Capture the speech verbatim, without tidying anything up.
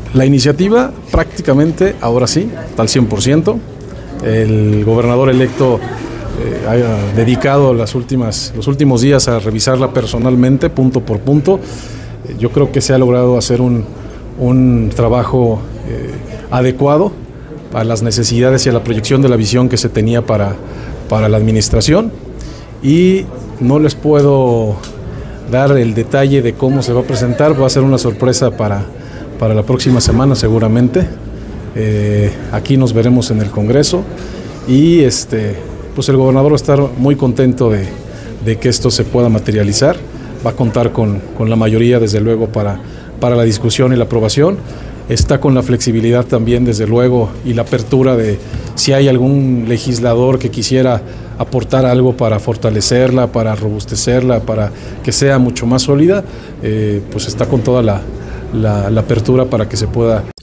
La iniciativa prácticamente, ahora sí, está al cien por ciento. El gobernador electo eh, ha dedicado las últimas, los últimos días a revisarla personalmente, punto por punto. Eh, yo creo que se ha logrado hacer un, un trabajo eh, adecuado a las necesidades y a la proyección de la visión que se tenía para, para la administración. Y no les puedo dar el detalle de cómo se va a presentar, va a ser una sorpresa para, para la próxima semana seguramente. Eh, aquí nos veremos en el Congreso y este, pues el gobernador va a estar muy contento de, de que esto se pueda materializar. Va a contar con, con la mayoría desde luego para, para la discusión y la aprobación. Está con la flexibilidad también desde luego y la apertura de si hay algún legislador que quisiera aportar algo para fortalecerla, para robustecerla, para que sea mucho más sólida, eh, pues está con toda la, la, la apertura para que se pueda